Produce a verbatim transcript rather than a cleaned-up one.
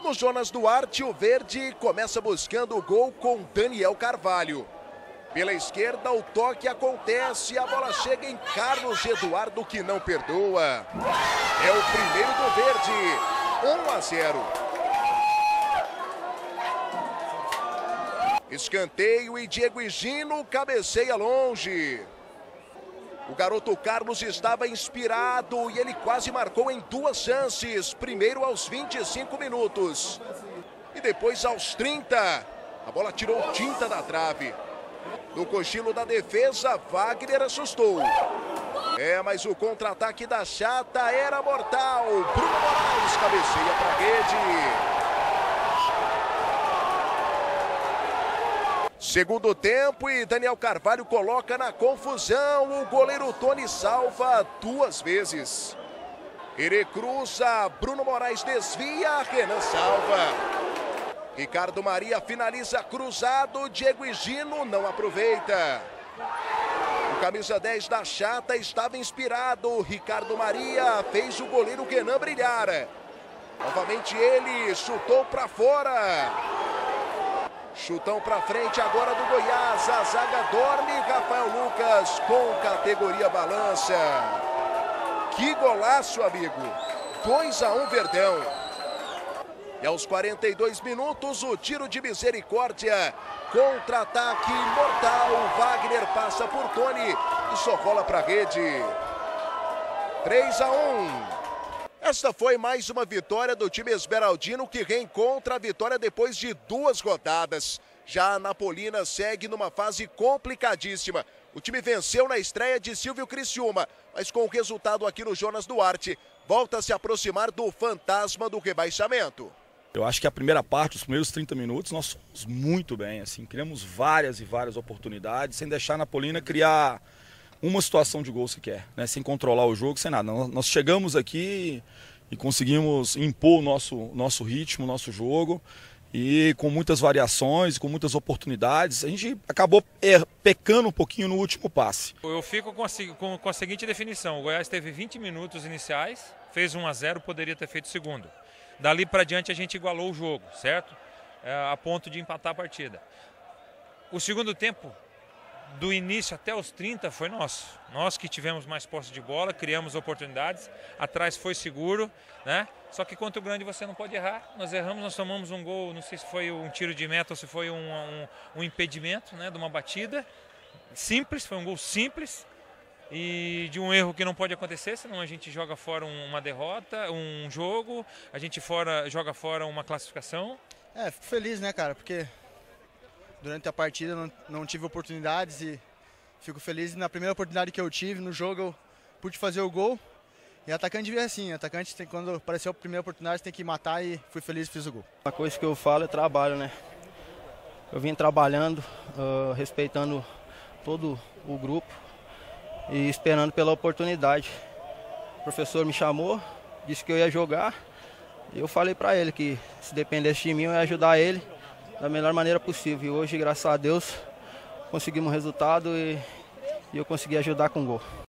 No Jonas Duarte, o verde começa buscando o gol com Daniel Carvalho. Pela esquerda, o toque acontece, a bola chega em Carlos Eduardo, que não perdoa. É o primeiro do verde, um a zero. Escanteio e Diego Higino cabeceia longe. O garoto Carlos estava inspirado e ele quase marcou em duas chances. Primeiro aos vinte e cinco minutos e depois aos trinta. A bola tirou tinta da trave. No cochilo da defesa, Wagner assustou. É, mas o contra-ataque da Chata era mortal. Bruno Moraes cabeceia para a rede. Segundo tempo e Daniel Carvalho coloca na confusão. O goleiro Tony salva duas vezes. Ele cruza, Bruno Moraes desvia, Renan salva. Ricardo Maria finaliza cruzado, Diego Higino não aproveita. O camisa dez da Chata estava inspirado. Ricardo Maria fez o goleiro Renan brilhar. Novamente ele chutou para fora. Chutão para frente agora do Goiás. A zaga dorme. Rafael Lucas com categoria balança. Que golaço, amigo. dois a um Verdão. E aos quarenta e dois minutos, o tiro de misericórdia. Contra-ataque mortal. Wagner passa por Tony e só rola para a rede. três a um. Esta foi mais uma vitória do time esmeraldino, que reencontra a vitória depois de duas rodadas. Já a Napolina segue numa fase complicadíssima. O time venceu na estreia de Silvio Criciúma, mas com o resultado aqui no Jonas Duarte, volta a se aproximar do fantasma do rebaixamento. Eu acho que a primeira parte, os primeiros trinta minutos, nós fomos muito bem, assim, criamos várias e várias oportunidades, sem deixar a Napolina criar uma situação de gol sequer, né? Sem controlar o jogo, sem nada. Nós chegamos aqui e conseguimos impor o nosso, nosso ritmo, o nosso jogo, e com muitas variações, com muitas oportunidades. A gente acabou pecando um pouquinho no último passe. Eu fico com a, com, com a seguinte definição: o Goiás teve vinte minutos iniciais, fez um a zero, poderia ter feito o segundo. Dali para diante a gente igualou o jogo, certo? É, a ponto de empatar a partida. O segundo tempo, do início até os trinta, foi nosso. Nós que tivemos mais posse de bola, criamos oportunidades, atrás foi seguro, né? Só que contra o grande você não pode errar. Nós erramos, nós tomamos um gol, não sei se foi um tiro de meta ou se foi um, um, um impedimento, né, de uma batida. Simples, foi um gol simples e de um erro que não pode acontecer, senão a gente joga fora uma derrota, um jogo, a gente fora, joga fora uma classificação. É, fico feliz, né, cara, porque durante a partida não, não tive oportunidades e fico feliz. Na primeira oportunidade que eu tive no jogo, eu pude fazer o gol. E atacante devia assim, atacante tem, quando apareceu a primeira oportunidade tem que matar, e fui feliz e fiz o gol. A coisa que eu falo é trabalho, né? Eu vim trabalhando, uh, respeitando todo o grupo e esperando pela oportunidade. O professor me chamou, disse que eu ia jogar, e eu falei para ele que se dependesse de mim eu ia ajudar ele da melhor maneira possível. E hoje, graças a Deus, conseguimos um resultado e, e eu consegui ajudar com o gol.